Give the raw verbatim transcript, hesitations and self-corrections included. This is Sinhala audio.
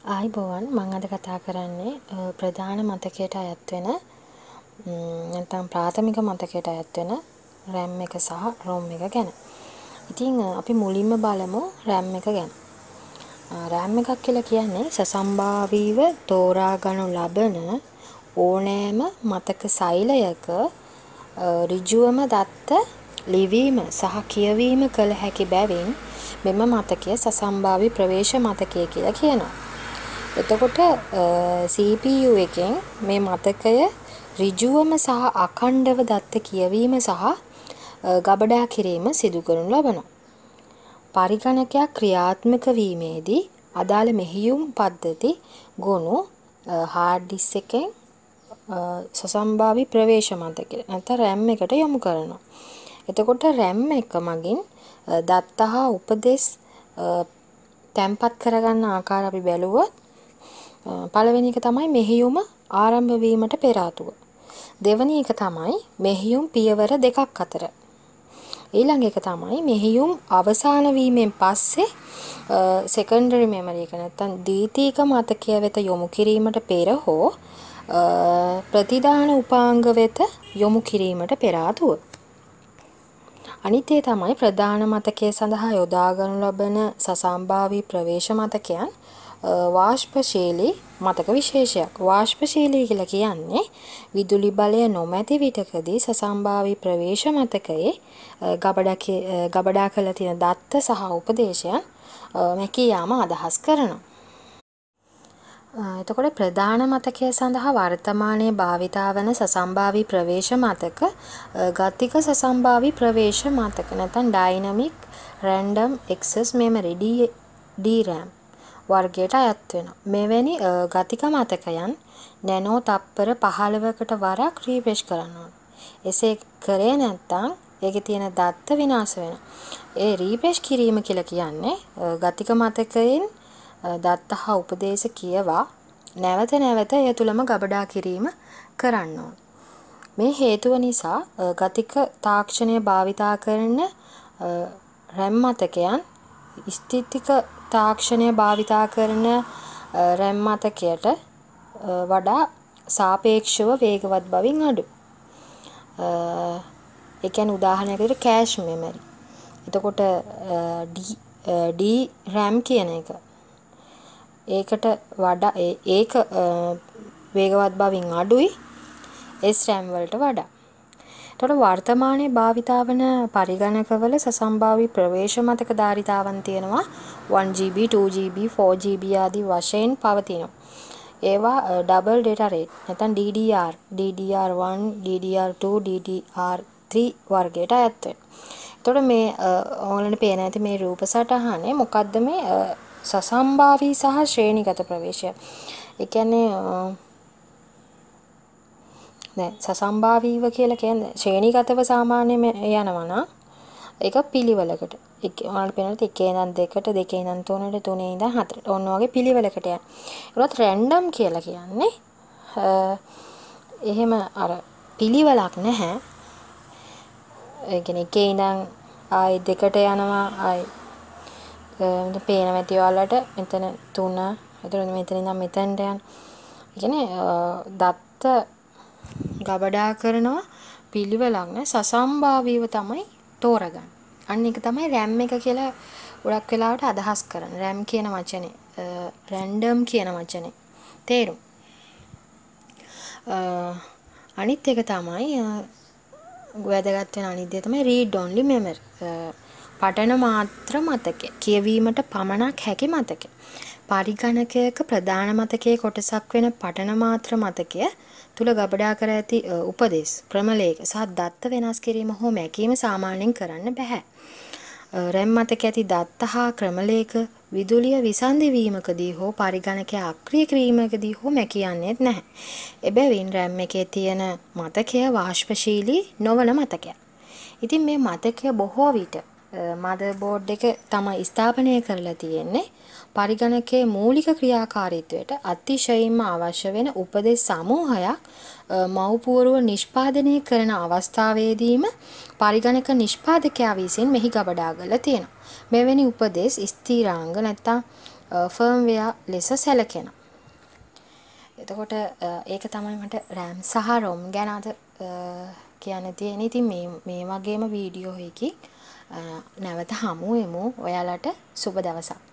ආයිබෝවන් මම අද කතා කරන්නේ ප්‍රධාන මතකයට අයත් වෙන නැත්නම් ප්‍රාථමික මතකයට අයත් වෙන RAM එක සහ ROM එක ගැන. ඉතින් අපි මුලින්ම බලමු RAM එක ගැන. RAM එකක් කියලා කියන්නේ සසම්භාවීව තෝරා ගනු ලබන ඕනෑම මතක සෛලයක ඍජුවම දත්ත ලිවීම සහ කියවීම කළ හැකි බැවින් මෙම මතකය සසම්භාවී ප්‍රවේශ මතකය කියලා කියනවා. එතකොට C P U එකෙන් මේ මතකය ඍජුවම සහ අඛණ්ඩව දත්ත කියවීම සහ ගබඩා කිරීම සිදු කරනු ලබනවා. පරිගණකයක් ක්‍රියාත්මක වීමේදී අදාළ මෙහෙයුම් පද්ධති ගොනු hard disk එකෙන් සසම්භාවී ප්‍රවේශ මතකය නැත්නම් RAM එකට යොමු කරනවා. එතකොට RAM එක මගින් දත්ත හා උපදෙස් තැන්පත් කරගන්න ආකාර අපි බැලුවොත් පළවෙනි එක තමයි මෙහෙයුම ආරම්භ වීමට පෙර ආතුව. දෙවෙනි එක තමයි මෙහෙයුම් පියවර දෙකක් අතර. ඊළඟ එක තමයි මෙහෙයුම් අවසන් වීමෙන් පස්සේ secondary memory එක නැත්නම් ද්විතීයික මතකය වෙත යොමු කිරීමට පෙර හෝ ප්‍රතිදාන උපාංග වෙත යොමු කිරීමට පෙර ආතුව. අනිත් ඒ තමයි ප්‍රධාන මතකයේ සඳහා යොදා ගනු ලබන සසම්භාවී ප්‍රවේශ මතකයන් වාෂ්පශීලී මතක විශේෂයක්. වාෂ්පශීලී කියලා කියන්නේ විදුලි බලය නොමැති විටකදී සසම්භාවී ප්‍රවේශ මතකයේ ගබඩා ගබඩා කළ තියෙන දත්ත සහ උපදේශයන් මැකී යාම අදහස් කරනවා. එතකොට ප්‍රධාන මතකය සඳහා වර්තමානයේ භාවිතා වන සසම්භාවී ප්‍රවේශ මතක ගතික සසම්භාවී ප්‍රවේශ මතක නැත්නම් Dynamic Random Access Memory D RAM වර්ගයට අයත් වෙනවා. මෙවැනි ගතික මතකයන් නැනෝ තප්පර පහළොවකට වරක් රීෆ්‍රෙෂ් කරන්න ඕන. එසේ කරේ නැත්නම් ඒකේ තියෙන දත්ත විනාශ වෙනවා. ඒ රීෆ්‍රෙෂ් කිරීම කියලා කියන්නේ ගතික මතකයෙන් දත්ත හා උපදේශ කියවා නැවත නැවත එය තුලම ගබඩා කිරීම කරන්න ඕන. මේ හේතුව නිසා ගතික තාක්ෂණය භාවිතා කරන RAM මතකයන් ස්ථිතික තාක්ෂණය භාවිතා කරන RAM මතකයට වඩා සාපේක්ෂව වේගවත් බවින් අඩු. ඒ කියන්නේ උදාහරණයකට කෑෂ් මෙමරි. එතකොට D RAM කියන එක ඒකට වඩා ඒක වේගවත් බවින් අඩුයි S RAM වලට වඩා. එතකොට වර්තමානයේ භාවිතා වන පරිගණකවල සසම්භාවී ප්‍රවේශ මතක ධාරිතාවන් තියෙනවා one G B, two G B, four G B ආදී වශයෙන් පවතිනවා. ඒවා double data rate නැත්නම් D D R, D D R one, D D R two, D D R three වර්ගයට අයත් වෙනවා. එතකොට මේ ඕනලනේ පේන ඇති මේ රූප සටහනේ මොකද්ද මේ සසම්භාවී සහ ශ්‍රේණිගත ප්‍රවේශය. ඒ කියන්නේ දැන් සසම්භාවීව කියලා කියන්නේ ශ්‍රේණිගතව සාමාන්‍යයෙන් යනවා නම් ඒක පිළිවෙලකට. ඒක ඔයාලට පේනවා එකේ ඉඳන් දෙකට, දෙකේ ඉඳන් තුනට, තුනේ ඉඳන් හතරට. ඔන්න ඔයගේ පිළිවෙලකට යන. ඒවත් රැන්ඩම් කියලා කියන්නේ එහෙම අර පිළිවෙලක් නැහැ. ඒ කියන්නේ එකේ ඉඳන් ආයි දෙකට යනවා ආයි මෙතන පේනවා ඇති ඔයාලට මෙතන තුන එතකොට මෙතන ඉඳන් මෙතනට යන. ඒ කියන්නේ දත්ත ගබඩා කරනවා පිළිවෙලක් නෑ සසම්භාවීව තමයි තෝරගන්නේ. අන්න ඒක තමයි RAM එක කියලා ගොඩක් වෙලාවට අදහස් කරන්නේ. RAM කියන වචනේ random කියන වචනේ තේරුම්. අනිත් එක තමයි වැදගත් වෙන අනිත් දේ තමයි read only memory. පඨන මාත්‍ර මතකය. කියවීමට පමණක් හැකි මතකය. පරිගණකයක ප්‍රධාන මතකයේ කොටසක් වෙන පඨන මාත්‍ර මතකය තුල ගබඩා කර ඇති උපදේශ ක්‍රමලේඛ සහ දත්ත වෙනස් කිරීම හෝ මැකීම සාමාන්‍යයෙන් කරන්න බෑ. RAM මතකයේ ඇති දත්ත හා ක්‍රමලේඛ විදුලිය විසන්ධි වීමකදී හෝ පරිගණකය අක්‍රිය කිරීමකදී හෝ මැකියන්නේත් නැහැ. එබැවින් RAM එකේ තියෙන මතකය වාෂ්පශීලී නොවන මතකයක්. ඉතින් මේ මතකය බොහෝ විට මදර්බෝඩ් එක තමයි ස්ථාපනය කරලා තියෙන්නේ පරිගණකයේ මූලික ක්‍රියාකාරීත්වයට අතිශයින්ම අවශ්‍ය වෙන උපදෙස් සමූහයක් මව්පුවරුව නිෂ්පාදනය කරන අවස්ථාවේදීම පරිගණක නිෂ්පාදකයා විසින් මෙහි ගබඩා කරලා තියෙනවා. මෙවැනි උපදෙස් ස්ථිරාංග නැත්නම් ෆර්ම්වෙයා ලෙස සැලකෙනවා. එතකොට ඒක තමයි මට RAM සහ ROM ගැන අද කියන්න තියෙන්නේ. ඉතින් මේ මේ වගේම වීඩියෝ එකකින් නැවත හමු වෙමු. ඔයාලට සුබ දවසක්.